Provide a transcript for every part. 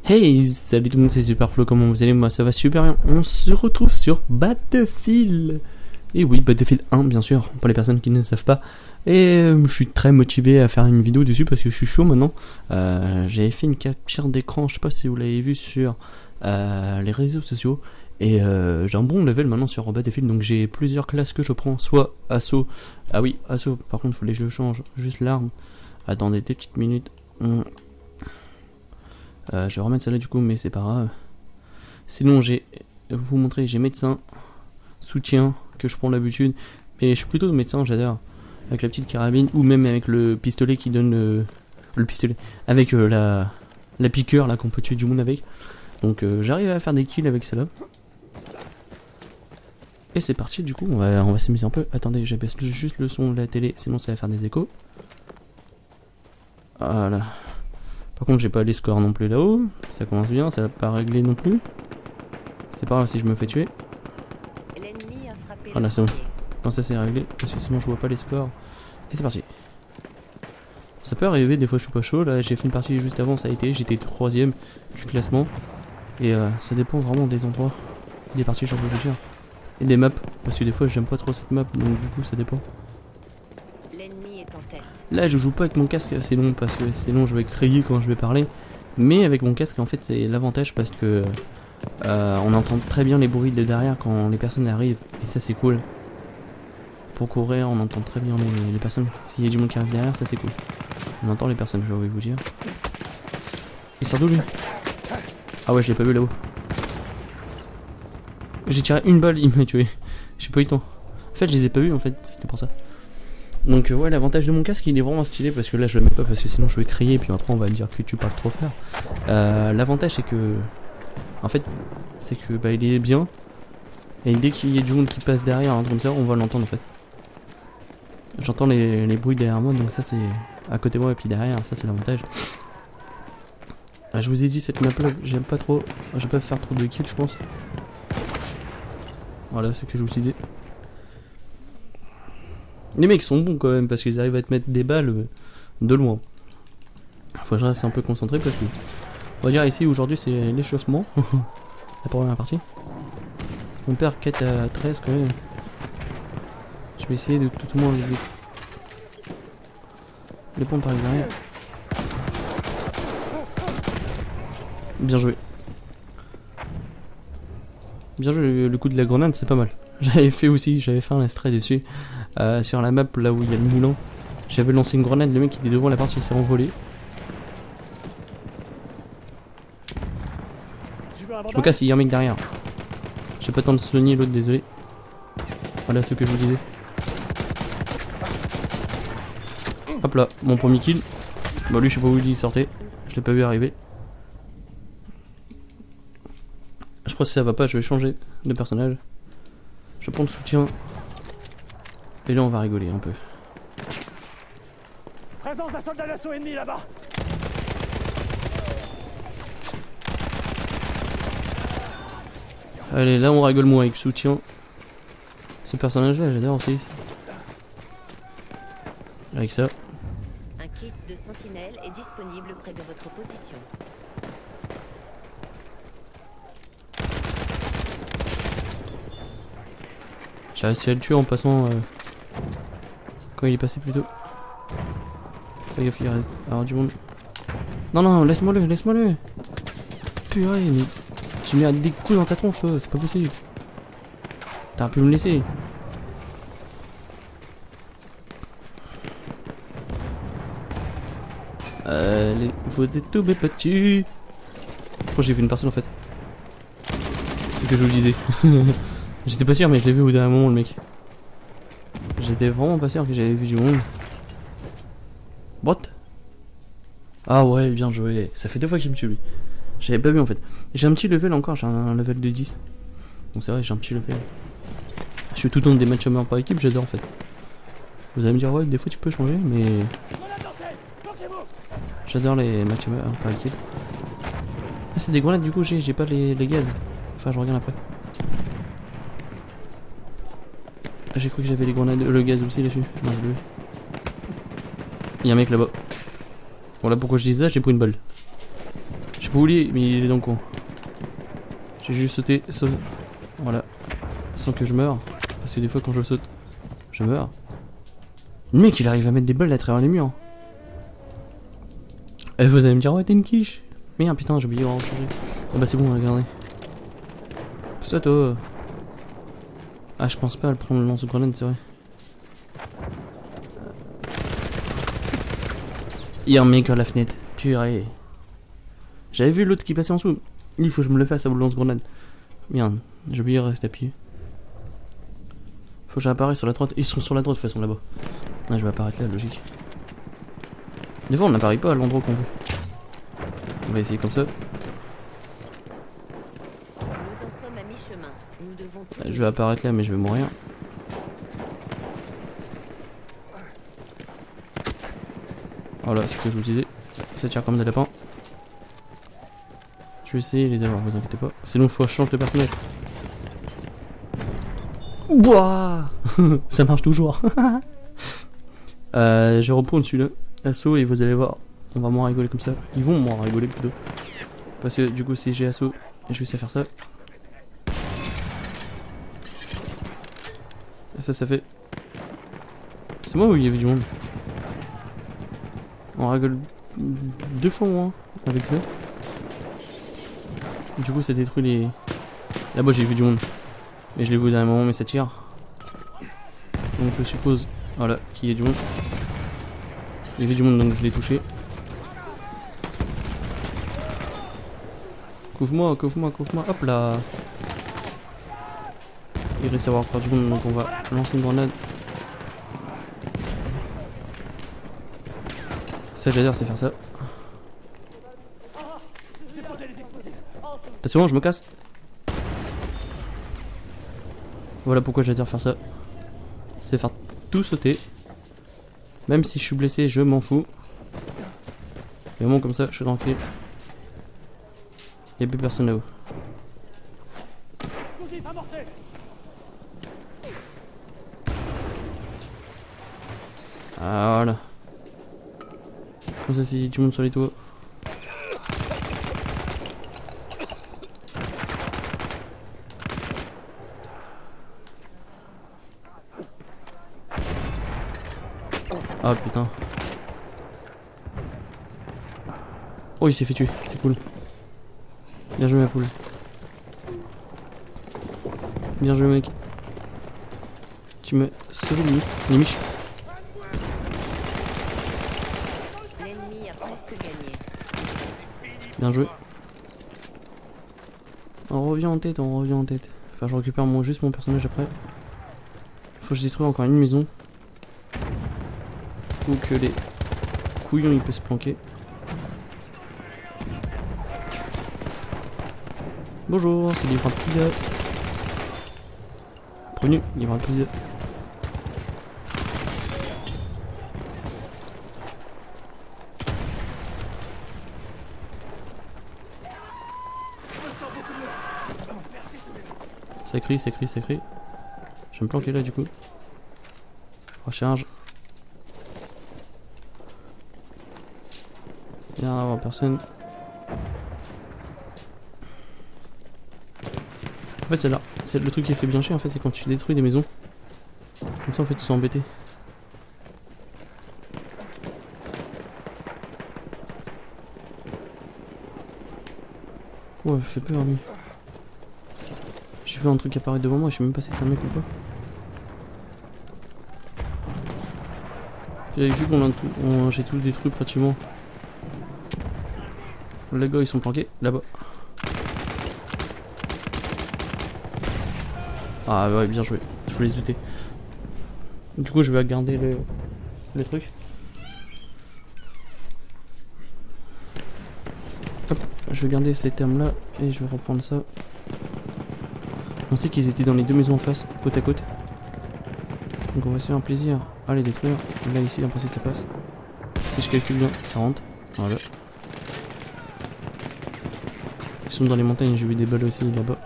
Hey, salut tout le monde, c'est Superflo, comment vous allez? Moi ça va super bien. On se retrouve sur Battlefield. Et oui, Battlefield 1 bien sûr, pour les personnes qui ne savent pas. Et je suis très motivé à faire une vidéo dessus parce que je suis chaud maintenant. J'avais fait une capture d'écran, je sais pas si vous l'avez vu sur les réseaux sociaux. Et j'ai un bon level maintenant sur Battlefield, donc j'ai plusieurs classes que je prends, soit assaut. Ah oui, assaut, par contre il faut que je le change, juste l'arme. Attendez deux petites minutes. Je vais remettre celle-là du coup, mais c'est pas grave. Sinon, vous montrer, j'ai médecin, soutien que je prends d'habitude, mais je suis plutôt médecin, j'adore. Avec la petite carabine ou même avec le pistolet qui donne le pistolet, avec la piqûre là qu'on peut tuer du monde avec. Donc j'arrive à faire des kills avec celle-là. Et c'est parti, du coup, on va s'amuser un peu. Attendez, j'abaisse juste le son de la télé, sinon ça va faire des échos. Voilà. Par contre, j'ai pas les scores non plus là-haut. Ça commence bien, ça va pas régler non plus. C'est pas grave si je me fais tuer. Voilà, c'est bon. Quand ça c'est réglé, parce que sinon je vois pas les scores. Et c'est parti. Ça peut arriver, des fois je suis pas chaud. Là, j'ai fait une partie juste avant, ça a été. J'étais 3ème du classement. Et ça dépend vraiment des endroits. Des parties, j'en veux dire. Et des maps. Parce que des fois j'aime pas trop cette map, donc du coup ça dépend. Là je joue pas avec mon casque assez long parce que sinon je vais crier quand je vais parler. Mais avec mon casque en fait c'est l'avantage parce que on entend très bien les bruits de derrière quand les personnes arrivent. Et ça c'est cool. Pour courir on entend très bien les personnes. S'il y a du monde qui arrive derrière ça c'est cool. On entend les personnes, je vais vous dire. Il sort d'où lui? Ah ouais je l'ai pas vu là-haut. J'ai tiré une balle, il m'a tué. J'ai pas eu le temps. En fait je les ai pas vus en fait, c'était pour ça. Donc ouais, l'avantage de mon casque il est vraiment stylé parce que là je le mets pas parce que sinon je vais crier et puis après on va me dire que tu parles trop fort. L'avantage c'est que en fait c'est que bah il est bien et dès qu'il y a du monde qui passe derrière un truc comme ça on va l'entendre en fait. J'entends les bruits derrière moi donc ça c'est à côté de moi et puis derrière ça c'est l'avantage. Je vous ai dit cette map là j'aime pas trop, je vais pas faire trop de kills je pense. Voilà ce que je vous disais. Les mecs sont bons quand même parce qu'ils arrivent à te mettre des balles de loin. Faut que je reste un peu concentré parce que on va dire ici aujourd'hui c'est l'échauffement. La première partie. On perd 4 à 13 quand même. Je vais essayer de tout au moins les pompes par derrière. Bien joué. Bien joué, le coup de la grenade c'est pas mal. J'avais fait un extrait dessus. Sur la map là où il y a le moulin, j'avais lancé une grenade, le mec qui était devant la partie s'est envolé. Je me casse, il y a un mec derrière. J'ai pas le temps de soigner l'autre, désolé. Voilà ce que je vous disais. Hop là, mon premier kill. Bah lui je sais pas où il sortait, je l'ai pas vu arriver. Je crois que si ça va pas je vais changer de personnage. Je prends le soutien. Et là on va rigoler un peu. Présence d'un soldat d'assaut ennemi là-bas. Allez là on rigole moins avec soutien. Ce personnage là j'adore aussi. Avec ça. Un kit de sentinelle est disponible près de votre position. J'ai réussi à le tuer en passant quand il est passé plus tôt. Il reste avoir du monde. Non non laisse-moi le. Purée mais tu mets des coups dans ta tronche toi, c'est pas possible. T'aurais pu me laisser. Allez, vous êtes tous mes petits. Je crois que j'ai vu une personne en fait. C'est ce que je vous disais. J'étais pas sûr mais je l'ai vu au dernier moment le mec. J'étais vraiment pas sûr que j'avais vu du monde. What? Ah ouais bien joué. Ça fait 2 fois qu'il me tue lui. J'avais pas vu en fait. J'ai un petit level encore, j'ai un level de 10. Donc c'est vrai j'ai un petit level. Je fais tout le temps des matchs par équipe, j'adore en fait. Vous allez me dire ouais des fois tu peux changer mais j'adore les matchs par équipe. Ah c'est des grenades du coup j'ai pas les gaz. Enfin je regarde après. J'ai cru que j'avais les grenades, le gaz aussi dessus. Il y a un mec là-bas. Voilà pourquoi je dis ça, j'ai pris une balle. Je sais Boulier, mais il est dans le coin. J'ai juste sauté, voilà, sans que je meure. Parce que des fois quand je saute, je meurs. Le mec il arrive à mettre des balles à travers les murs. Et vous allez me dire ouais t'es une quiche. Merde putain j'ai oublié de changer. Ah bah c'est bon regardez. Ça toi. Ah je pense pas à le prendre le lance-grenade c'est vrai. Il y a un mec à la fenêtre. Purée. J'avais vu l'autre qui passait en dessous. Il faut que je me le fasse à vous lance-grenade. Merde, j'ai oublié de rester appuyé. Faut que j'apparaisse sur la droite. Ils sont sur la droite de toute façon là-bas. Ah, je vais apparaître là, logique. Des fois on n'apparaît pas à l'endroit qu'on veut. On va essayer comme ça. Nous en sommes à mi-chemin. Nous devons... Je vais apparaître là mais je vais mourir. Voilà, c'est ce que je vous disais. Ça tire comme des lapins. Je vais essayer de les avoir, vous inquiétez pas. Sinon faut que je change de personnage. Ouah ça marche toujours. Je reprends celui-là. Assaut et vous allez voir. On va moins rigoler comme ça. Ils vont moins rigoler plutôt. Parce que du coup si j'ai assaut, je vais essayer de faire ça. Et ça fait... C'est moi où il y avait du monde. On rigole 2 fois moins avec ça. Du coup ça détruit les... Là-bas j'ai vu du monde. Mais je l'ai vu au dernier moment mais ça tire. Donc je suppose... Voilà, qu'il y ait du monde. J'ai vu du monde donc je l'ai touché. Couvre-moi, couvre-moi, couvre-moi. Hop là. Il reste à avoir peur du monde donc on va lancer une grenade. Ça j'adore c'est faire ça. Attention je me casse. Voilà pourquoi j'adore faire ça. C'est faire tout sauter. Même si je suis blessé je m'en fous. Mais bon comme ça je suis tranquille. Y'a plus personne là-haut. Explosif amorcé. Ah voilà. Comme ça si tu montes sur les toits. Ah putain. Oh il s'est fait tuer, c'est cool. Bien joué ma poule. Bien joué mec. Tu me sauvé les miches. L'ennemi a presque gagné. Bien joué. On revient en tête, on revient en tête. Enfin je récupère juste mon personnage après. Faut que je détruise encore une maison. Ou que les couillons ils peuvent se planquer. Bonjour, c'est livreur de pizza. Prévenu, livreur de pizza. Ça crie, ça crie, ça crie. Je vais me planquer là du coup. Recharge. Il y a avoir personne. En fait c'est là, c'est le truc qui fait bien chier en fait, c'est quand tu détruis des maisons. Comme ça en fait ils sont embêtés. Ouais, fait peur lui. J'ai vu un truc apparaître devant moi, je sais même pas si c'est un mec ou pas. J'avais vu qu'on a tout, j'ai tout détruit pratiquement. Les gars ils sont planqués là-bas. Ah ouais bien joué, je voulais les lutter. Du coup je vais garder le truc. Hop, je vais garder ces termes là et je vais reprendre ça. On sait qu'ils étaient dans les deux maisons en face, côte à côte. Donc on va se faire un plaisir à les détruire. Là ici l'impression que ça passe. Si je calcule bien, ça rentre. Voilà. Ils sont dans les montagnes, j'ai vu des balles aussi là-bas.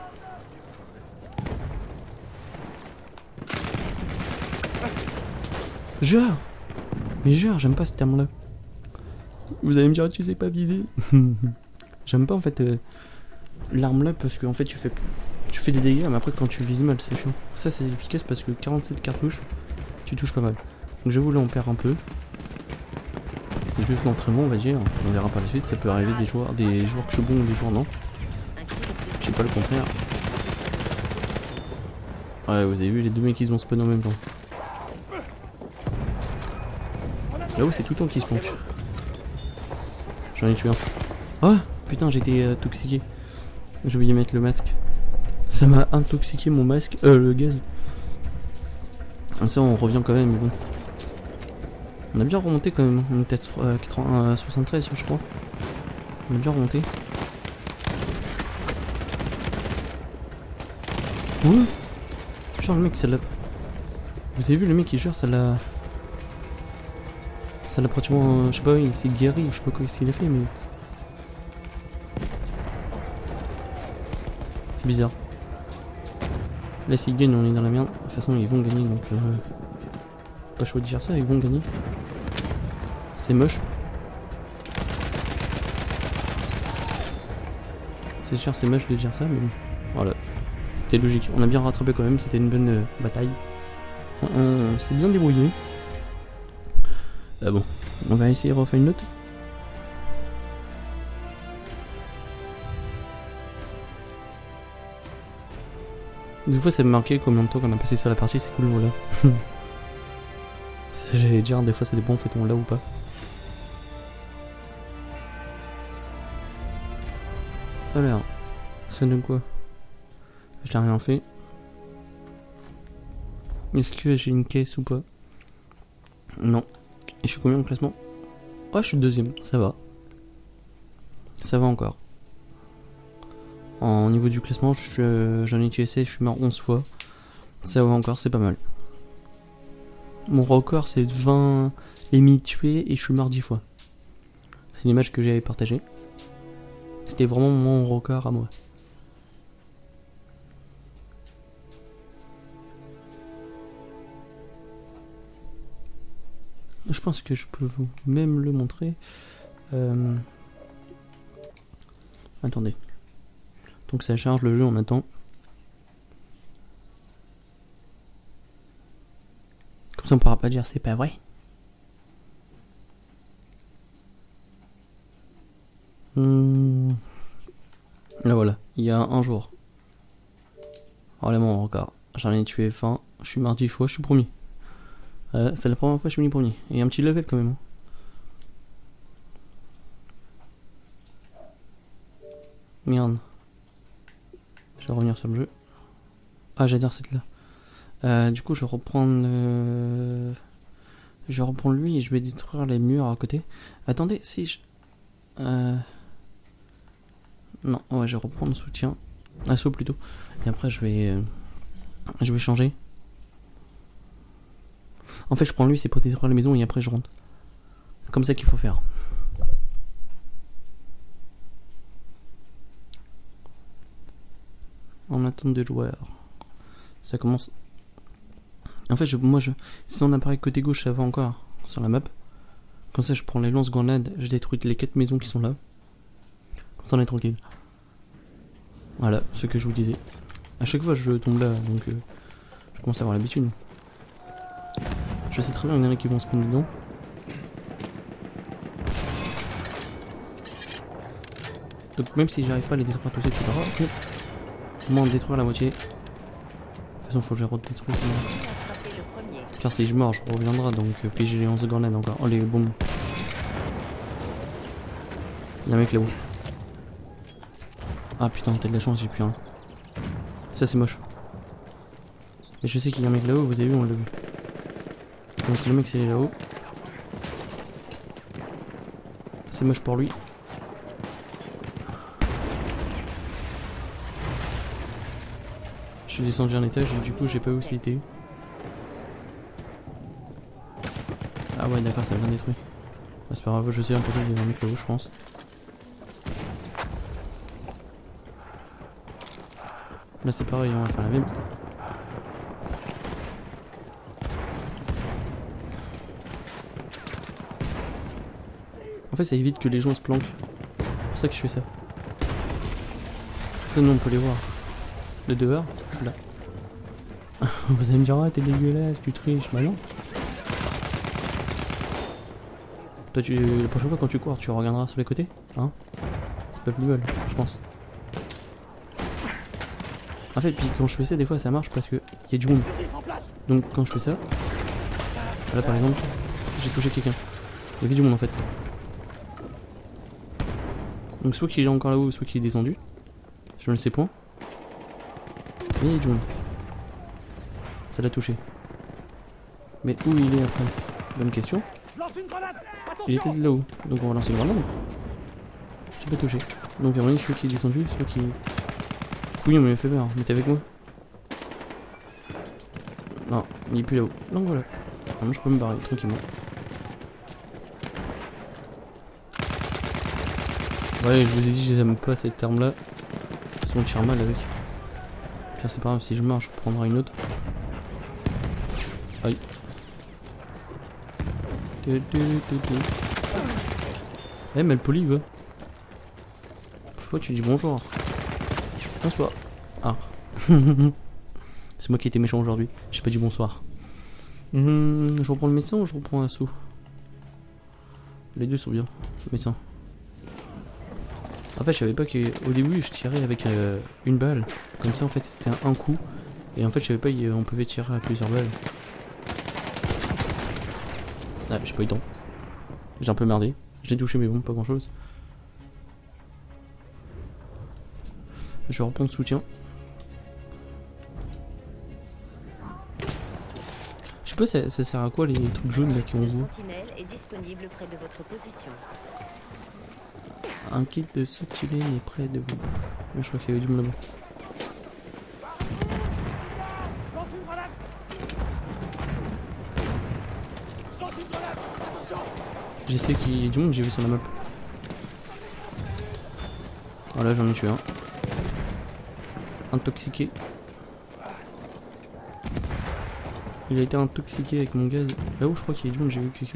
Genre. Mais genre, j'aime pas ce terme là. Vous allez me dire tu sais pas viser. J'aime pas en fait l'arme là parce que en fait tu fais des dégâts mais après quand tu vises mal c'est chiant. Ça c'est efficace parce que 47 cartouches tu touches pas mal. Donc j'avoue là on perd un peu. C'est juste l'entraînement on va dire. On verra par la suite, ça peut arriver des joueurs que je suis bon ou des joueurs non. Je sais pas le contraire. Ouais vous avez vu les deux mecs ils ont spawn en même temps. Là-haut c'est tout le temps qui se planque. J'en ai tué un. Oh putain j'ai été toxiqué. J'ai oublié de mettre le masque. Ça m'a intoxiqué mon masque. Le gaz. Comme ça on revient quand même mais bon. On a bien remonté quand même. On était à 73 je crois. On a bien remonté. Ouh. Genre le mec ça l'a... Vous avez vu le mec qui jure ça l'a... Ça l'a pratiquement... je sais pas, il s'est guéri, je sais pas quoi il a fait mais... C'est bizarre. Là s'ils gagnent on est dans la merde. De toute façon ils vont gagner donc... Pas chaud de dire ça, ils vont gagner. C'est moche. C'est sûr c'est moche de dire ça mais bon. Voilà. C'était logique. On a bien rattrapé quand même, c'était une bonne bataille. On s'est bien débrouillé. Bon, on va essayer de refaire une note. Des fois ça me marquait combien de temps qu'on a passé sur la partie, c'est cool voilà. J'allais dire des fois ça dépend en fait on l'a ou pas. Alors, ça donne quoi? Je n'ai rien fait. Est-ce que j'ai une caisse ou pas? Non. Et je suis combien au classement? Oh je suis deuxième, ça va. Ça va encore. En niveau du classement, j'en ai tué 16, je suis mort 11 fois. Ça va encore, c'est pas mal. Mon record c'est 20 ennemis tués et je suis mort 10 fois. C'est l'image que j'avais partagée. C'était vraiment mon record à moi. Je pense que je peux vous même le montrer. Attendez. Donc ça charge le jeu, on attend. Comme ça on pourra pas dire c'est pas vrai. Là voilà, il y a un jour. Voilà mon record. J'en ai tué 20, je suis mort 10 fois, je suis premier. C'est la première fois que je suis venu premier. Et un petit level quand même. Merde. Je vais revenir sur le jeu. Ah j'adore cette là. Du coup je vais reprendre je vais reprendre lui et je vais détruire les murs à côté. Attendez, si je... Non, ouais je vais reprendre soutien. Assaut plutôt. Et après je vais changer. En fait je prends lui c'est pour détruire la maison et après je rentre. C'est comme ça qu'il faut faire. En attente de joueurs. Ça commence. En fait, si on apparaît côté gauche, ça va encore sur la map. Comme ça, je prends les lance-grenades, je détruis les 4 maisons qui sont là. Comme ça, on est tranquille. Voilà, ce que je vous disais. À chaque fois, je tombe là, donc je commence à avoir l'habitude. Je sais très bien qu'il y en a qui vont se prendre dedans. Donc, même si j'arrive pas à les détruire tous, etc. Au moins, détruire la moitié. De toute façon, faut que je redétruise. Car si je meurs, je reviendrai donc puis j'ai les 11 grenades encore. Oh les bombes. Y'a un mec là-haut. Ah putain, t'as de la chance, j'ai plus un. Ça c'est moche. Mais je sais qu'il y a un mec là-haut, vous avez vu, on l'a vu. Donc le mec c'est là-haut. C'est moche pour lui. Je suis descendu un étage et du coup j'ai pas où c'était. Ah ouais d'accord, ça a bien détruit. Bah, c'est pas grave, je sais un peu qu'il y a un mec là-haut je pense. Là c'est pareil, on va faire la même. En fait ça évite que les gens se planquent. C'est pour ça que je fais ça. Ça, nous on peut les voir. De dehors, là. Vous allez me dire, ah t'es dégueulasse, tu triches. Bah non. Toi, la prochaine fois quand tu cours, tu regarderas sur les côtés. Hein? C'est pas plus belle, je pense. En fait, puis quand je fais ça, des fois ça marche parce que y a du monde. Donc quand je fais ça, là par exemple, j'ai touché quelqu'un. Il y avait du monde en fait. Donc soit qu'il est encore là-haut, soit qu'il est descendu. Je ne sais point. Mais il y a du monde. Ça l'a touché. Mais où il est après? Bonne question. Il était là-haut. Donc on va lancer une grenade. J'ai pas touché. Donc il y a moyen soit qu'il est descendu, soit qu'il... Oui, on m'a fait peur. Mais t'es avec moi? Non, il est plus là-haut. Donc voilà. Maintenant je peux me barrer tranquillement. Ouais, je vous ai dit, j'aime pas cette arme là. Parce qu'on tire mal avec. Là, c'est pas grave, si je marche, je prendrai une autre. Aïe. Eh, mais le poli, il veut. Je sais pas, tu dis bonjour. Bonsoir. Ah. C'est moi qui étais méchant aujourd'hui. J'ai pas dit bonsoir. Je reprends le médecin ou je reprends un sou? Les deux sont bien. Le médecin. En fait, je savais pas qu'au début, je tirais avec une balle. Comme ça, en fait, c'était un coup. Et en fait, je savais pas qu'on pouvait tirer à plusieurs balles. Ah, j'ai pas eu le temps. J'ai un peu merdé. J'ai touché, mais bon, pas grand chose. Je vais reprendre soutien. Je sais pas, ça sert à quoi les trucs jaunes là qui ont vous? Est disponible près de votre position. Un kit de sentinelle est près de vous. Je crois qu'il y avait du monde là-bas. Je sais qu'il y a du monde, j'ai vu sur la map. Voilà, j'en ai tué un. Intoxiqué. Il a été intoxiqué avec mon gaz. Là-haut, je crois qu'il y a du monde, j'ai vu quelqu'un.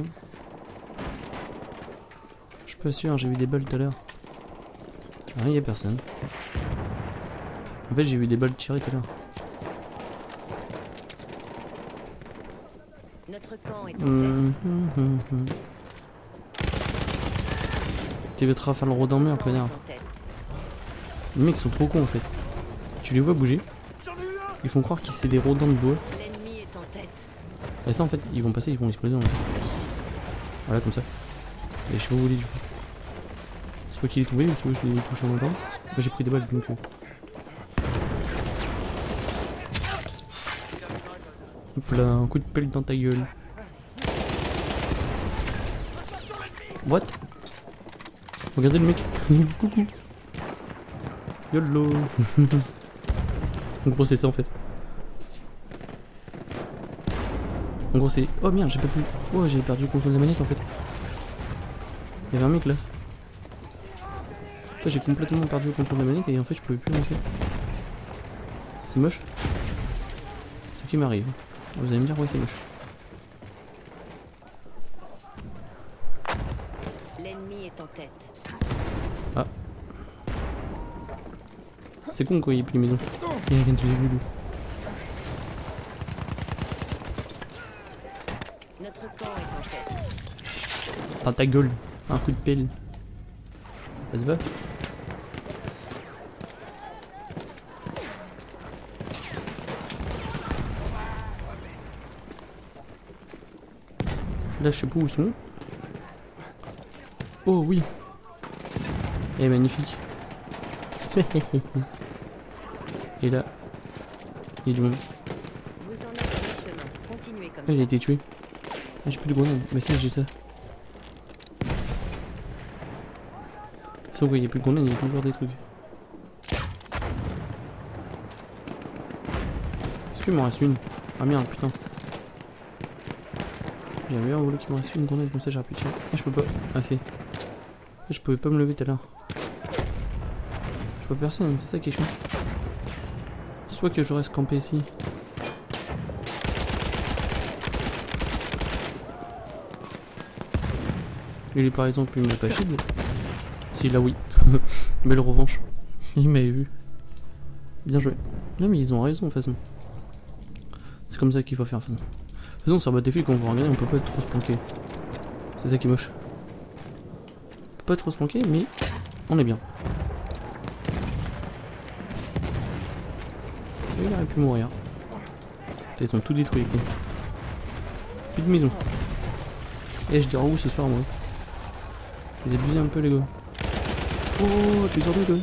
Je suis pas sûr, j'ai vu des balles tout à l'heure. Ah, il y a personne. En fait, j'ai vu des balles tirées tout à l'heure. Notre camp est en tête. Tu veux te refaire le rodin mur, connard. Les mecs sont trop cons en fait. Tu les vois bouger. Ils font croire que c'est des rodins de bois. L'ennemi est en tête. Et ça en fait, ils vont passer, ils vont exploser en fait. Voilà, comme ça. Et je sais pas où il est du coup. Soit qu'il est tombé ou soit je l'ai touché en même temps. Moi j'ai pris des balles donc. Hop là, un coup de pelle dans ta gueule. What? Regardez le mec. Coucou. YOLO. En gros c'est ça en fait. En gros c'est... Oh merde, j'ai pas pu... Oh, j'ai perdu le contrôle de la manette en fait. Il y avait un mec là. J'ai complètement perdu le contrôle de la manette et en fait je pouvais plus lancer. C'est moche. C'est ce qui m'arrive. Vous allez me dire ouais c'est moche. L'ennemi est en tête. Ah. C'est con quoi, il y a plus les maisons. Il y a rien de vu lui. Notre camp est en tête. Dans ta gueule. Un coup de pelle. Ça te va? Là je sais pas où ils sont. Oh oui. Eh magnifique. Et là, il y a du monde. Vous en êtes à mi-chemin. Continuez comme Ah, il a ça. été tué. Ah, j'ai plus de grenades. Mais ça, j'ai ça. Sauf qu'il n'y a plus de grenades, il y a toujours des trucs. Est-ce qu'il m'en reste une? Ah merde, putain. J'avais bien voulu qu'il m'en reste une grenade, comme ça j'aurais pu tirer. Ah, je peux pas. Ah, si. Ah, je pouvais pas me lever tout à l'heure. Je vois personne, c'est ça qui est chiant. Soit que je reste campé ici. Lui par exemple il m'a pas chié. Si là oui. Belle revanche. Il m'avait vu. Bien joué. Non mais ils ont raison de toute façon. C'est comme ça qu'il faut faire de toute façon. De toute façon sur Battlefield quand on va regarder on peut pas être trop se planquer. C'est ça qui est moche. On peut pas être trop se planquer mais on est bien. Et il aurait pu mourir. Putain, ils sont tous détruits quoi. Plus de maison. Et je dirais où ce soir moi. Vous abusez un peu les gars. Oh tu sors d'où toi?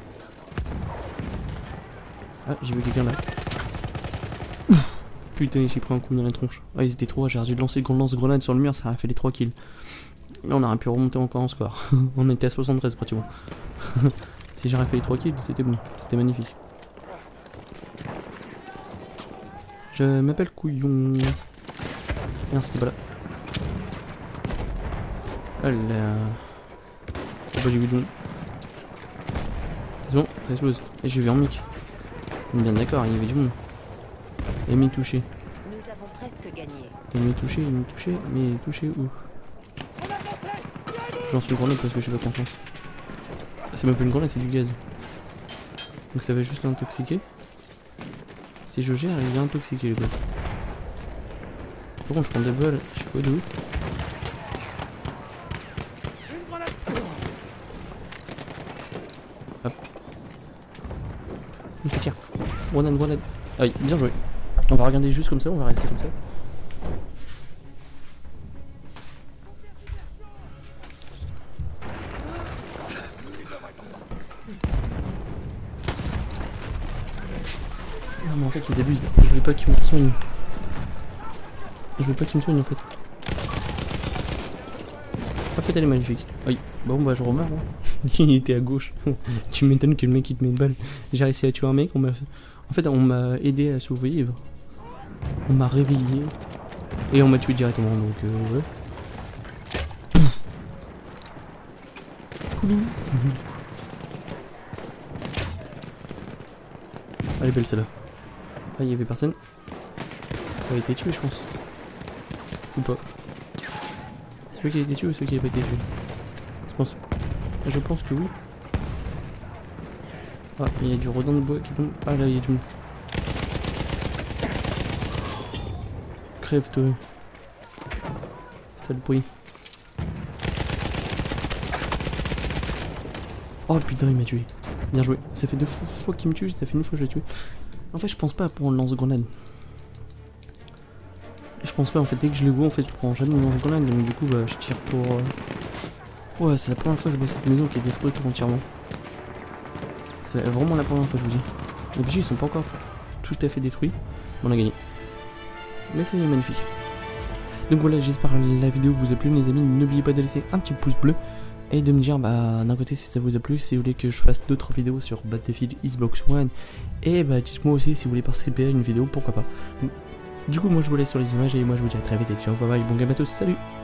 Ah j'ai vu quelqu'un là. Putain j'ai pris un coup dans la tronche. Ah ils étaient trop, j'ai dû lancer le lance-grenade sur le mur, ça a fait les 3 kills. Là on aurait pu remonter encore en score. On était à 73 pratiquement. Si j'aurais fait les 3 kills c'était bon, c'était magnifique. Je m'appelle Couillon. Merde c'était pas là. Oh là. Oh bah j'ai vu du monde. C'est bon, ça explose. Et j'ai vu en mic. On est bien d'accord, il y avait du monde. Ennemi touché. Nous avons presque gagné. Ennemi touché, mais touché où? Je lance une grenade parce que j'ai pas confiance. C'est même pas une grenade, c'est du gaz. Donc ça va juste l'intoxiquer. Si je gère, il vient intoxiquer les gars. Par contre je prends des balles, je sais pas d'où. Hop. Mais ça tire. Grenade. Aïe, bien joué. On va regarder juste comme ça, on va rester comme ça. Non mais en fait ils abusent, je voulais pas qu'ils me soignent. Je veux pas qu'ils me soignent en fait. En fait elle est magnifique. Aïe, bon bah je remeurs hein. Il était à gauche. Tu m'étonnes que le mec il te met une balle. J'ai réussi à tuer un mec, en fait on m'a aidé à survivre. On m'a réveillé. Et on m'a tué directement donc ouais. Elle est belle celle-là. Ah il y avait personne. Elle a été tuée je pense. Ou pas. Celui qui a été tué ou celui qui a pas été tué? Je pense que oui. Ah il y a du rodin de bois qui tombe. Ah là il y a du monde. Crève toi. Sale bruit. Oh putain il m'a tué. Bien joué. Ça fait 2 fois qu'il me tue, ça fait une fois que je l'ai tué. En fait je pense pas pour un lance-grenade. Je pense pas en fait, dès que je les vois en fait je prends jamais mon lance-grenade donc du coup bah je tire pour... Ouais c'est la première fois que je vois cette maison qui est détruite entièrement. C'est vraiment la première fois je vous dis. Les PJ ils sont pas encore tout à fait détruits. On a gagné. Mais c'est magnifique. Donc voilà, j'espère que la vidéo vous a plu les amis. N'oubliez pas de laisser un petit pouce bleu. Et de me dire bah d'un côté si ça vous a plu, si vous voulez que je fasse d'autres vidéos sur Battlefield Xbox One. Et bah dites-moi aussi si vous voulez participer à une vidéo, pourquoi pas. Du coup moi je vous laisse sur les images et moi je vous dis à très vite et ciao, bye bye, bon game à tous, salut.